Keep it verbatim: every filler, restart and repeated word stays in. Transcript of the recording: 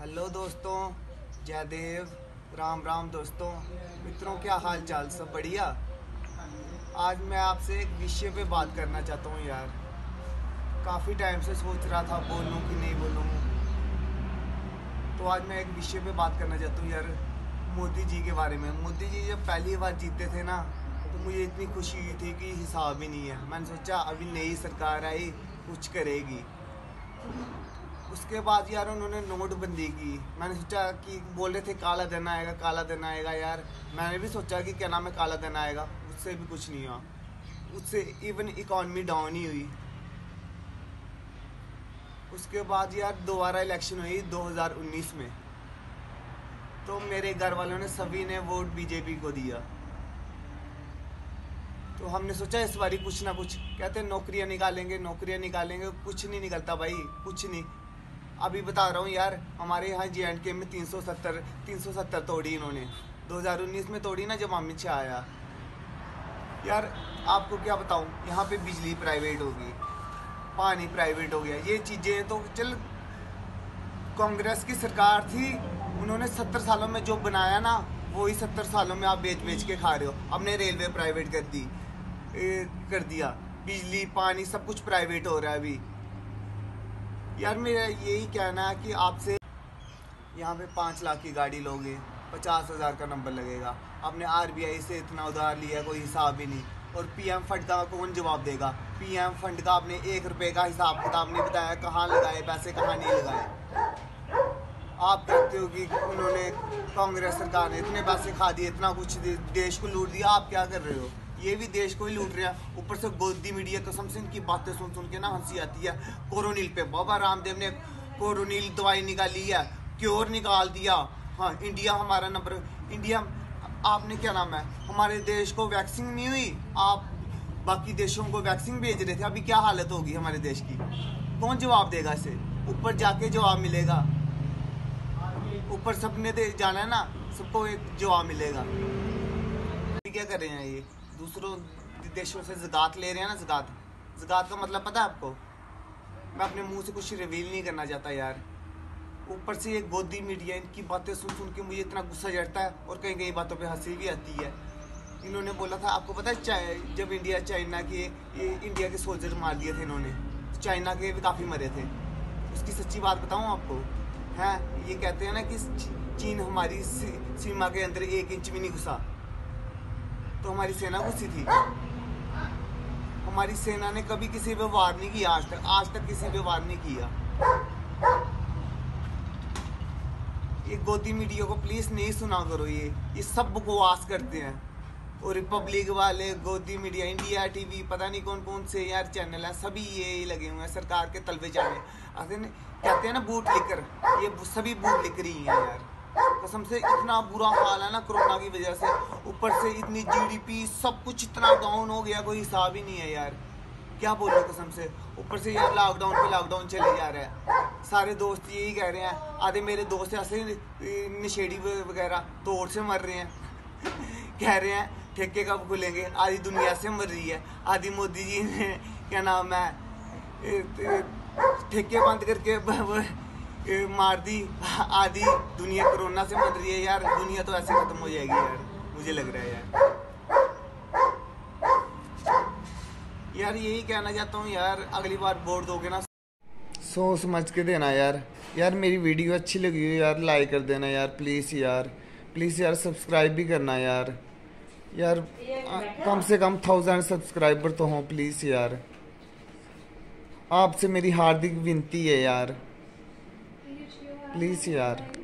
Hello दोस्तों, जयदेव, राम राम दोस्तों, मित्रों, क्या हाल चाल? सब बढ़िया। आज मैं आपसे एक विषय पे बात करना चाहता हूँ यार। काफ़ी टाइम से सोच रहा था बोलूँ कि नहीं बोलूँ। तो आज मैं एक विषय पे बात करना चाहता हूँ यार, मोदी जी के बारे में। मोदी जी जब पहली बार जीते थे ना, तो मुझे इतनी खुशी हुई थी कि हिसाब ही नहीं है। मैंने सोचा अभी नई सरकार आई, कुछ करेगी। उसके बाद यार उन्होंने नोटबंदी की। मैंने सोचा कि बोल रहे थे काला धन आएगा, काला धन आएगा। यार मैंने भी सोचा कि क्या नाम है, काला धन आएगा। उससे भी कुछ नहीं हुआ। उससे इवन इकॉनमी डाउन ही हुई। उसके बाद यार दोबारा इलेक्शन हुई दो हज़ार उन्नीस में। तो मेरे घर वालों ने सभी ने वोट बीजेपी को दिया। तो हमने सोचा इस बारी कुछ ना कुछ, कहते नौकरियां निकालेंगे, नौकरियां निकालेंगे। कुछ नहीं निकलता भाई, कुछ नहीं। अभी बता रहा हूँ यार, हमारे यहाँ जे एंड के में तीन सौ सत्तर तीन सौ सत्तर तोड़ी इन्होंने। दो हज़ार उन्नीस में तोड़ी ना, जब अमित शाह आया। यार आपको क्या बताऊँ, यहाँ पे बिजली प्राइवेट होगी, पानी प्राइवेट हो गया। ये चीज़ें तो चल, कांग्रेस की सरकार थी, उन्होंने सत्तर सालों में जो बनाया ना, वही सत्तर सालों में आप बेच बेच के खा रहे हो। हमने रेलवे प्राइवेट कर दी ए, कर दिया, बिजली पानी सब कुछ प्राइवेट हो रहा है अभी। यार मेरा यही कहना है कि आपसे यहाँ पे पाँच लाख की गाड़ी लोगे, पचास हज़ार का नंबर लगेगा। आपने आरबीआई से इतना उधार लिया, कोई हिसाब ही नहीं। और पीएम फंड का कौन जवाब देगा? पीएम फंड का आपने एक रुपए का हिसाब किताब नहीं बताया, कहाँ लगाए पैसे, कहाँ नहीं लगाए। आप कहते हो कि उन्होंने, कांग्रेस सरकार ने इतने पैसे खा दिए, इतना कुछ देश को लूट दिया। आप क्या कर रहे हो? ये भी देश को ही लूट रहे हैं। ऊपर से गोदी मीडिया, कसम से इनकी बातें सुन सुन के ना हंसी आती है। कोरोनिल पे बाबा रामदेव ने कोरोनिल दवाई निकाली है, क्योर निकाल दिया। हाँ, इंडिया हमारा नंबर, इंडिया। आपने क्या नाम है, हमारे देश को वैक्सीन नहीं हुई, आप बाकी देशों को वैक्सीन भेज रहे थे। अभी क्या हालत होगी हमारे देश की? कौन जवाब देगा इसे? ऊपर जाके जवाब मिलेगा। ऊपर सबने दे जाना है ना, सबको एक जवाब मिलेगा। क्या कर रहे हैं ये? दूसरों देशों से ज़कात ले रहे हैं ना। ज़कात ज़कात का मतलब पता है आपको? मैं अपने मुंह से कुछ रिवील नहीं करना चाहता यार। ऊपर से ये गोदी मीडिया, इनकी बातें सुन सुन के मुझे इतना गुस्सा चढ़ता है, और कई कई बातों पे हंसी भी आती है। इन्होंने बोला था, आपको पता है, जब इंडिया चाइना के ये इंडिया के सोल्जर मार दिए थे इन्होंने, चाइना के भी काफ़ी मरे थे। उसकी सच्ची बात बताऊँ आपको? हैं, ये कहते हैं ना कि चीन हमारी सीमा के अंदर एक इंच भी नहीं घुसा, तो हमारी सेना घुसी थी। हमारी सेना ने कभी किसी पे वार नहीं किया आज तक, आज तक किसी पे वार नहीं किया। ये गोदी मीडिया को प्लीज नहीं सुना करो। ये ये सब बकवास करते हैं। और रिपब्लिक वाले, गोदी मीडिया, इंडिया टीवी, पता नहीं कौन कौन से यार चैनल है, सभी ये लगे हुए हैं सरकार के तलवे जाने। कहते हैं ना बूट लिकर, ये सभी बूट लिख रही हैं यार। कसम से इतना बुरा हाल है ना कोरोना की वजह से। ऊपर से इतनी जीडीपी, सब कुछ इतना डाउन हो गया, कोई हिसाब ही नहीं है यार। क्या बोलो कसम से। ऊपर से यार लॉकडाउन पे लॉकडाउन चले जा रहा है। सारे दोस्त यही कह रहे हैं, आधे मेरे दोस्त ऐसे नशेड़ी वगैरह तोड़ से मर रहे हैं। कह रहे हैं ठेके कब खुलेंगे, आधी दुनिया से मर रही है। आधी मोदी जी ने क्या नाम है, ठेके बंद करके मार दी, आधी दुनिया कोरोना से मर रही है। यार दुनिया तो ऐसे खत्म हो जाएगी यार, मुझे लग रहा है यार। यार यही कहना चाहता हूँ यार, अगली बार वोट दोगे ना, सोच समझ के देना यार। यार मेरी वीडियो अच्छी लगी हो यार, लाइक कर देना यार, प्लीज़ यार, प्लीज़ यार, सब्सक्राइब भी करना यार। यार कम से कम थाउजेंड सब्सक्राइबर तो हों प्लीज़ यार। आपसे मेरी हार्दिक विनती है यार, प्लीज़ यार।